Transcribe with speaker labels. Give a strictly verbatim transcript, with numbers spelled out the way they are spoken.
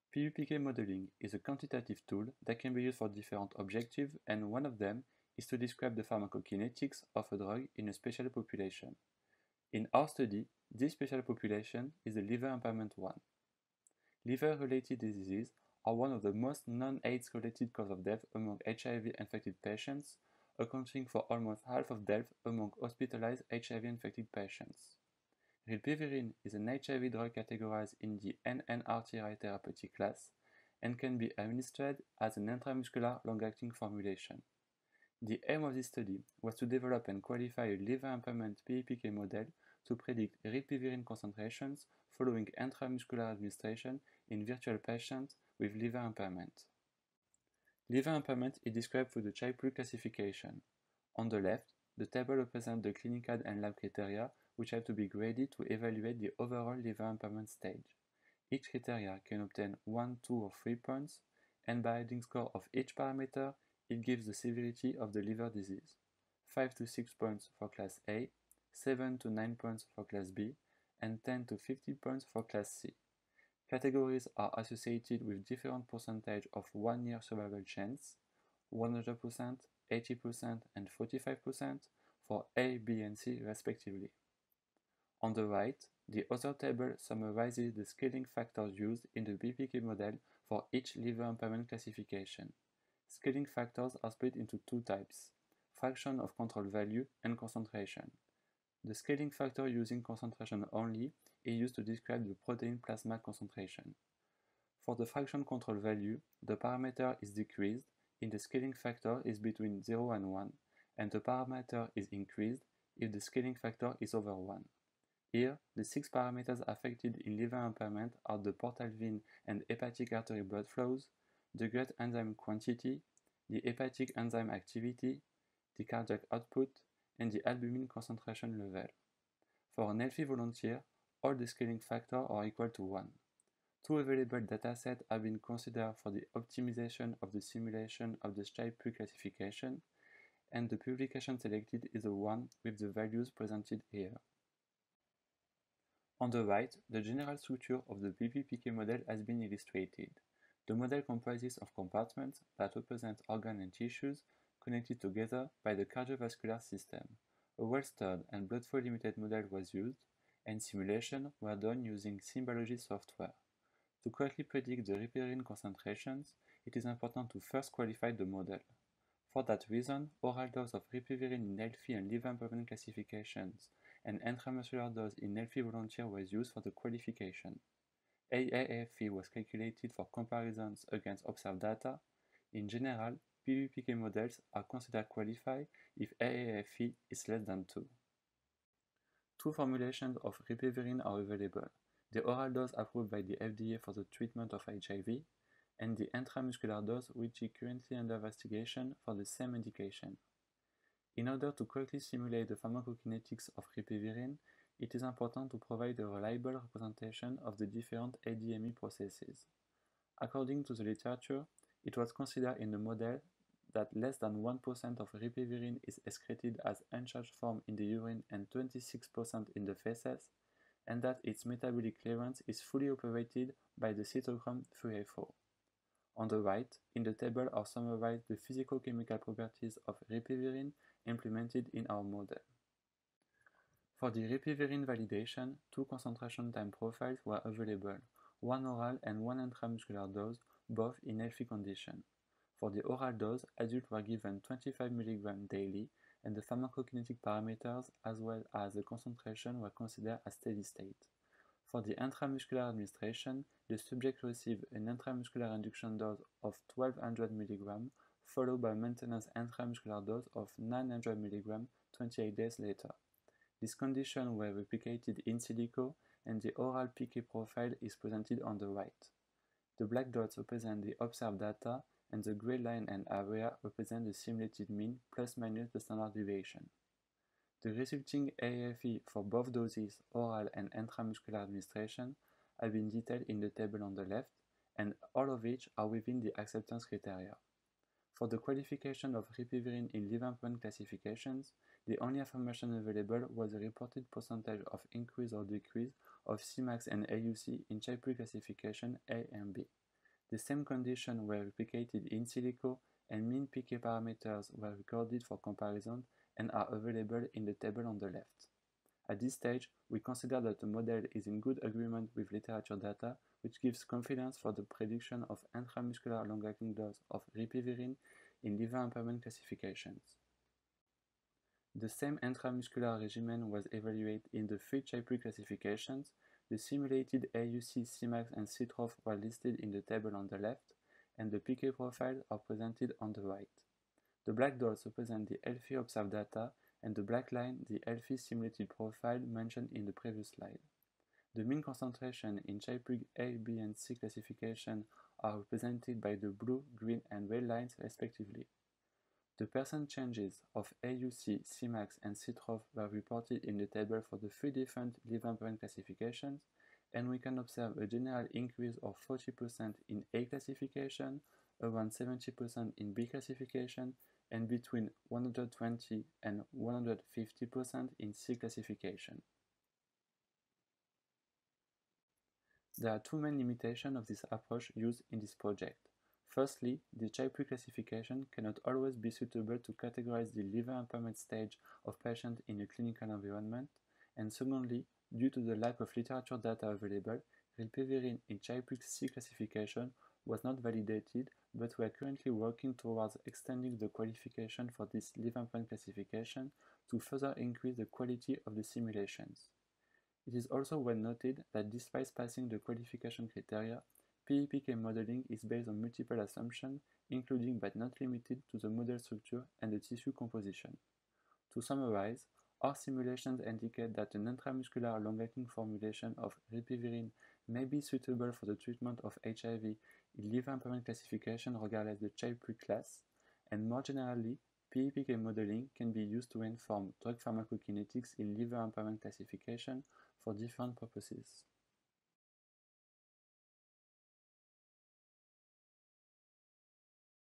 Speaker 1: P B P K modeling is a quantitative tool that can be used for different objectives, and one of them is to describe the pharmacokinetics of a drug in a special population. In our study, this special population is the liver impairment one. Liver-related diseases are one of the most non-AIDS related cause of death among H I V-infected patients, accounting for almost half of deaths among hospitalized H I V-infected patients. Rilpivirine is an H I V drug categorized in the N N R T I therapeutic class and can be administered as an intramuscular long-acting formulation. The aim of this study was to develop and qualify a liver impairment P B P K model to predict rilpivirine concentrations following intramuscular administration in virtual patients with liver impairment. Liver impairment is described through the Child-Pugh classification. On the left, the table represents the clinical and lab criteria which have to be graded to evaluate the overall liver impairment stage. Each criteria can obtain one, two, or three points, and by adding score of each parameter, it gives the severity of the liver disease. five to six points for class A, seven to nine points for class B, and ten to fifty points for class C. Categories are associated with different percentage of one-year survival chance, one hundred percent, eighty percent, and forty-five percent for A, B, and C respectively. On the right, the other table summarizes the scaling factors used in the P B P K model for each liver impairment classification. Scaling factors are split into two types: fraction of control value and concentration. The scaling factor using concentration only is used to describe the protein plasma concentration. For the fraction control value, the parameter is decreased if the scaling factor is between zero and one, and the parameter is increased if the scaling factor is over one. Here, the six parameters affected in liver impairment are the portal vein and hepatic artery blood flows, the gut enzyme quantity, the hepatic enzyme activity, the cardiac output, and the albumin concentration level. For an healthy volunteer, all the scaling factors are equal to one. Two available datasets have been considered for the optimization of the simulation of the Child-Pugh classification, and the publication selected is the one with the values presented here. On the right, the general structure of the P B P K model has been illustrated. The model comprises of compartments that represent organs and tissues connected together by the cardiovascular system. A well-stored and blood flow limited model was used, and simulations were done using Symbology software. To correctly predict the rilpivirine concentrations, it is important to first qualify the model. For that reason, oral dose of rilpivirine in healthy and liver impairment classifications and intramuscular dose in healthy volunteer was used for the qualification. A A F E was calculated for comparisons against observed data. In general, P B P K models are considered qualified if A A F E is less than two. Two formulations of rilpivirine are available: the oral dose approved by the F D A for the treatment of H I V, and the intramuscular dose which is currently under investigation for the same indication. In order to correctly simulate the pharmacokinetics of rilpivirine, it is important to provide a reliable representation of the different A D M E processes. According to the literature, it was considered in the model that less than one percent of rilpivirine is excreted as uncharged form in the urine and twenty-six percent in the feces, and that its metabolic clearance is fully operated by the cytochrome three A four. On the right, in the table are summarized the physicochemical properties of rilpivirine implemented in our model. For the rilpivirine validation, two concentration time profiles were available, one oral and one intramuscular dose, both in healthy condition. For the oral dose, adults were given twenty-five milligrams daily, and the pharmacokinetic parameters as well as the concentration were considered as steady state. For the intramuscular administration, the subject received an intramuscular induction dose of twelve hundred milligrams, followed by maintenance intramuscular dose of nine hundred milligrams twenty-eight days later. These conditions were replicated in silico, and the oral P K profile is presented on the right. The black dots represent the observed data, and the gray line and area represent the simulated mean plus minus the standard deviation. The resulting A A F E for both doses, oral and intramuscular administration, have been detailed in the table on the left, and all of which are within the acceptance criteria. For the qualification of rilpivirine in liver impairment classifications, the only information available was the reported percentage of increase or decrease of C max and A U C in Child-Pugh classification A and B. The same conditions were replicated in silico, and mean P K parameters were recorded for comparison and are available in the table on the left. At this stage, we consider that the model is in good agreement with literature data, which gives confidence for the prediction of intramuscular long-acting dose of ripivirine in liver impairment classifications. The same intramuscular regimen was evaluated in the three CHIPRI classifications. The simulated A U C, Cmax, and C trough were listed in the table on the left, and the P K profiles are presented on the right. The black dots represent the healthy observed data, and the black line the healthy simulated profile mentioned in the previous slide. The mean concentration in CHIPRI A, B, and C classification are represented by the blue, green, and red lines respectively. The percent changes of A U C, Cmax, and C trough were reported in the table for the three different liver impairment classifications, and we can observe a general increase of forty percent in A classification, around seventy percent in B classification, and between one hundred twenty and one hundred fifty percent in C classification. There are two main limitations of this approach used in this project. Firstly, the CHIPRI classification cannot always be suitable to categorize the liver impairment stage of patients in a clinical environment, and secondly, due to the lack of literature data available, rilpivirine in CHIPRI C classification was not validated, but we are currently working towards extending the qualification for this liver impairment classification to further increase the quality of the simulations. It is also well noted that despite passing the qualification criteria, P E P K modeling is based on multiple assumptions, including but not limited to the model structure and the tissue composition. To summarize, our simulations indicate that an intramuscular long-acting formulation of ripivirine may be suitable for the treatment of H I V in liver impairment classification regardless the CHIPRI class, and more generally, P E P K modeling can be used to inform drug pharmacokinetics in liver impairment classification for different purposes.